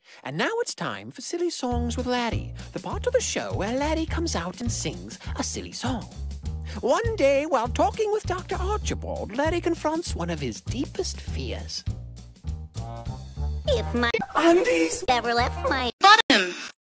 And now it's time for Silly Songs with Laddie, the part of the show where Laddie comes out and sings a silly song. One day, while talking with Dr. Archibald, Laddie confronts one of his deepest fears. If my undies ever left my bottom.